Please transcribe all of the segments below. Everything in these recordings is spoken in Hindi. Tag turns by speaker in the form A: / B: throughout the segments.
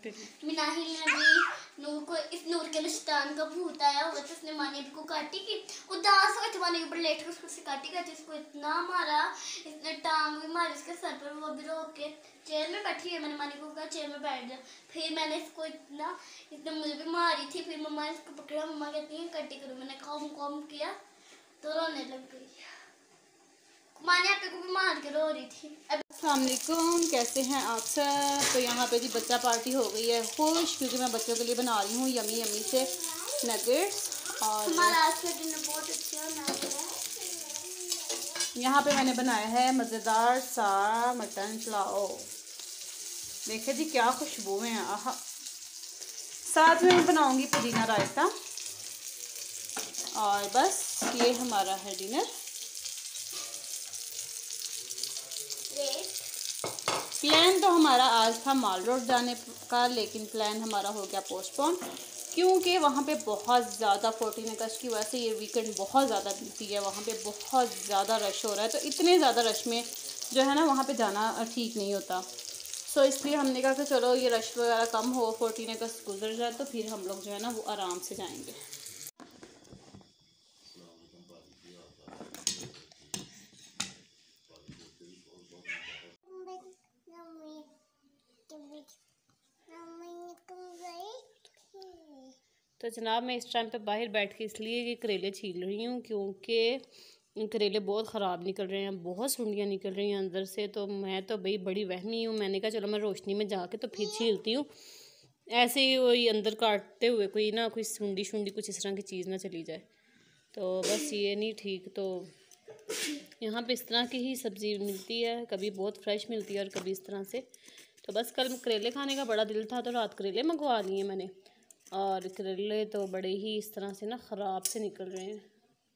A: मिनाहिल ने भी नूर को, इस नूर के शैतान का भूत आया हुआ था, उसने मानी को काटी की उदास हो मानी के ऊपर लेट कर उसको काटी गई थी। इसको इतना मारा, इसने टांग भी मारी इसके सर पर, वो भी रोक के चेयर में बैठी है। मैंने मानी को कहा चेयर में बैठ जा। फिर मैंने इसको इसने मुझे भी मारी थी। फिर मम्मा ने इसको पकड़ा, मम्मा कहती है कटी करो। मैंने कॉम किया तो रोने लग गई। माने आपे को भी मार के रो रही थी।
B: अस्सलाम वालेकुम, कैसे हैं आप सब। तो यहाँ पे जी बच्चा पार्टी हो गई है खुश, क्योंकि मैं बच्चों के लिए बना रही हूँ यमी यमी से नगेट्स। और
A: हमारा आज का डिनर बहुत अच्छा है।
B: यहाँ पे मैंने बनाया है मज़ेदार सा मटन पुलाव। देखिए जी क्या खुशबू है। आहा, साथ में बनाऊंगी पुदीना रायता। और बस ये हमारा है डिनर। प्लान तो हमारा आज था माल रोड जाने का, लेकिन प्लान हमारा हो गया पोस्टपोन, क्योंकि वहाँ पे बहुत ज़्यादा 14 अगस्त की वजह से ये वीकेंड बहुत ज़्यादा बिजी है। वहाँ पे बहुत ज़्यादा रश हो रहा है, तो इतने ज़्यादा रश में जो है ना वहाँ पे जाना ठीक नहीं होता। सो इसलिए हमने कहा कि चलो ये रश वगैरह कम हो, 14 अगस्त गुजर जाए तो फिर हम लोग जो है ना वो आराम से जाएंगे। तो जनाब मैं इस टाइम पे बाहर बैठ के इसलिए ये करेले छील रही हूँ, क्योंकि करेले बहुत ख़राब निकल रहे हैं, बहुत सुंडियाँ निकल रही हैं अंदर से। तो मैं तो भाई बड़ी वहमी हूँ, मैंने कहा चलो मैं रोशनी में जाके तो फिर छीलती हूँ। ऐसे ही वही अंदर काटते हुए कोई ना कोई सुंडी कुछ इस तरह की चीज़ ना चली जाए, तो बस ये नहीं ठीक। तो यहाँ पे इस तरह की ही सब्ज़ी मिलती है, कभी बहुत फ्रेश मिलती है और कभी इस तरह से। तो बस कल करेले खाने का बड़ा दिल था तो रात करेले मंगवा लिए मैंने, और करेले तो बड़े ही इस तरह से ना ख़राब से निकल रहे हैं।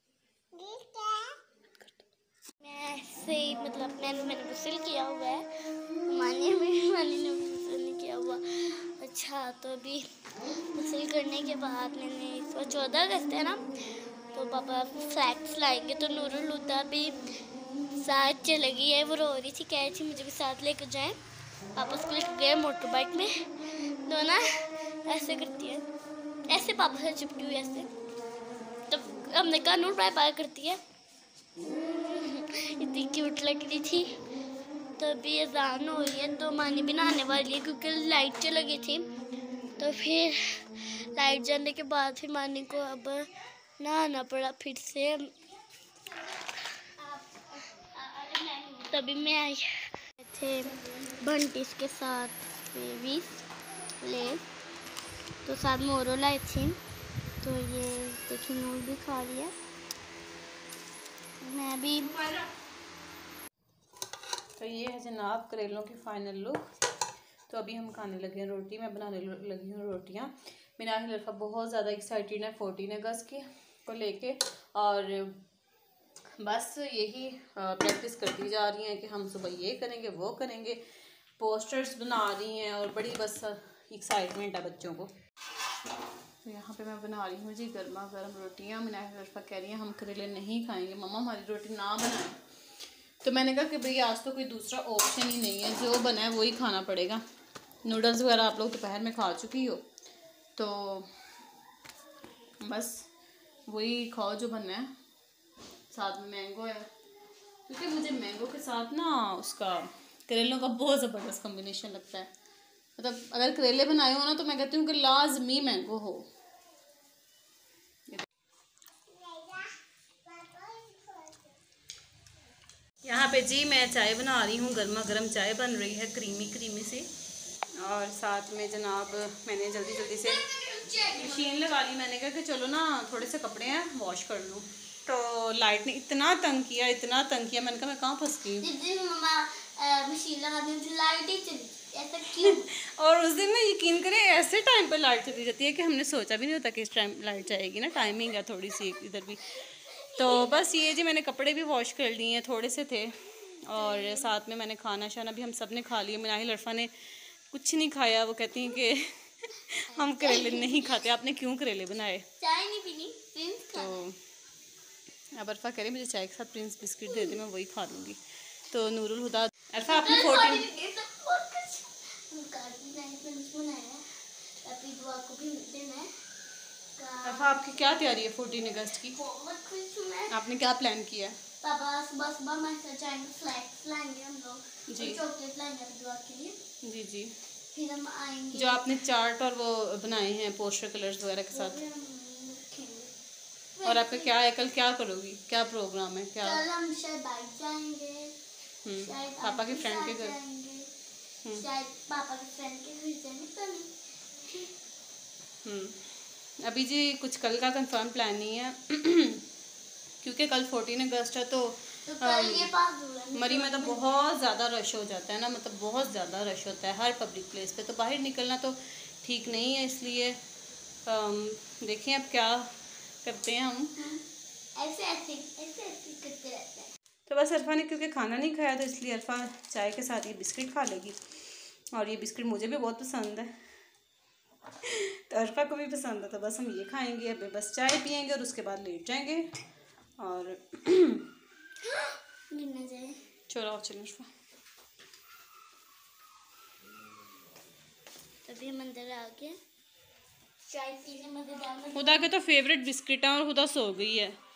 A: ऐसे ही मतलब मैंने गुस्ल किया हुआ है, मानी ने गुस्ल नहीं किया हुआ। अच्छा तो अभी गुस्ल करने के बाद मैंने इस बार 14 अगस्त है ना, तो पापा फ्लैग्स लाएंगे, तो नूरुल हुदा भी साथ चले गई है। वो रो रही थी, कह रही थी मुझे भी साथ लेकर जाएं। पापा उसको लेकर गए मोटर बाइक में, तो ना ऐसे करती है, ऐसे पापा से चिपकी हुई ऐसे। तो हमने कहा नूर बाय बाय करती है, इतनी क्यूट लग रही थी। तो अभी अज़ान हो रही है, तो मानी भी नहाने वाली है क्योंकि लाइट चली गई थी। तो फिर लाइट जाने के बाद फिर मानी को अब नहाना पड़ा फिर से। तभी मैं आई थे बंटिस के साथ बेबीज ले, तो साथ में औरों लाई थी। तो ये देखिए नूर भी खा रही है, मैं भी।
B: तो ये है जनाब करेलों की फाइनल लुक। तो अभी हम खाने लगे हैं रोटी, मैं बनाने लगी हूँ रोटियाँ। मिनाहिल लड़का बहुत ज़्यादा एक्साइटेड है 14 अगस्त की को लेके, और बस यही प्रैक्टिस करती जा रही हैं कि हम सुबह ये करेंगे वो करेंगे, पोस्टर्स बना रही हैं, और बड़ी बस एक्साइटमेंट है बच्चों को। तो यहाँ पे मैं बना रही हूँ जी गर्मा गर्म रोटियाँ। मिनाहिल लड़का कह रही है हम करेले नहीं खाएंगे मम्मा, हमारी रोटी ना बनाएं। तो मैंने कहा कि भाई आज तो कोई दूसरा ऑप्शन ही नहीं है, जो बना है वही खाना पड़ेगा। नूडल्स वगैरह आप लोग दोपहर में खा चुकी हो, तो बस वही खाओ जो बनना है। साथ में मैंगो है, क्योंकि मुझे मैंगो के साथ ना उसका करेलों का बहुत ज़बरदस्त कॉम्बिनेशन लगता है। मतलब अगर करेले बनाए हो ना तो मैं कहती हूँ कि लाजमी मैंगो हो। यहाँ पे जी मैं चाय बना रही हूँ, गर्मा गर्म चाय बन रही है क्रीमी सी। और साथ में जनाब मैंने जल्दी से मशीन लगा ली। मैंने कहा कि चलो ना थोड़े से कपड़े हैं वॉश कर लूँ, तो लाइट ने इतना तंग किया मैंने कहा मैं कहाँ फंस गई
A: मशीन लगा दी, लाइट ही चली, ऐसा क्यों?
B: और उस दिन ना यकीन करें ऐसे टाइम पर लाइट चली जाती है कि हमने सोचा भी नहीं होता कि इस टाइम लाइट जाएगी ना, टाइमिंग है थोड़ी सी इधर भी। तो बस ये जी मैंने कपड़े भी वॉश कर लिए हैं, थोड़े से थे, और साथ में मैंने खाना शाना भी हम सब ने खा लिया। मिनाहिल अरफा ने कुछ नहीं खाया, वो कहती हैं कि हम करेले नहीं खाते, आपने क्यों करेले बनाए?
A: चाय नहीं पीनी,
B: तो अब अरफा कह रही मुझे चाय के साथ प्रिंस बिस्किट दे दे, मैं वही खा लूँगी। तो नूरुल हुदा अरफा आपने 14
A: बुआ को भी दिन है।
B: अरफा, आपकी क्या तैयारी है 14 अगस्त की?
A: बहुत खुश हूँ मैं।
B: आपने क्या प्लान किया है?
A: पापा सुबह सुबह हमारे साथ जाएंगे, फ्लैक्स लाएंगे हम लोग,
B: जी।
A: और चॉकलेट लाएंगे अपनी बुआ के लिए।
B: जी जी।
A: फिर हम आएंगे।
B: जो आपने चार्ट और वो बनाए हैं पोस्टर कलर्स वगैरह के साथ,
A: फिर हम रखेंगे।
B: और आपका क्या है, कल क्या करोगी, क्या प्रोग्राम है, क्या?
A: कल हम शायद बाइक जाएंगे, शायद
B: पापा के
A: आंटी
B: फ्रेंड के
A: साथ
B: घर।
A: जाएंगे, शायद पापा के फ्रेंड के घर जाएंगे, तो नहीं।
B: अभी जी कुछ कल का कंफर्म प्लान नहीं है क्योंकि कल 14 अगस्त है, तो
A: कल ये पास हुआ है।
B: मरी में तो बहुत ज़्यादा रश हो जाता है ना, मतलब बहुत ज़्यादा रश होता है हर पब्लिक प्लेस पे, तो बाहर निकलना तो ठीक नहीं है, इसलिए देखें अब क्या करते हैं हम।
A: ऐसे ऐसे करते रहते हैं।
B: तो बस अरफा ने क्योंकि खाना नहीं खाया, तो इसलिए अरफा चाय के साथ ये बिस्किट खा लेगी, और ये बिस्किट मुझे भी बहुत पसंद है तो अरफा को भी पसंद है, तो बस हम ये खाएंगे, अभी बस चाय पियेंगे और उसके बाद लेट जाएंगे। और
A: गिरना जाए।
B: चलो आओ चलो अरफा।
A: तभी हम अंदर आ गए, चाय पीने मजेदार।
B: खुदा के तो फेवरेट बिस्किट है और खुदा सो गई है।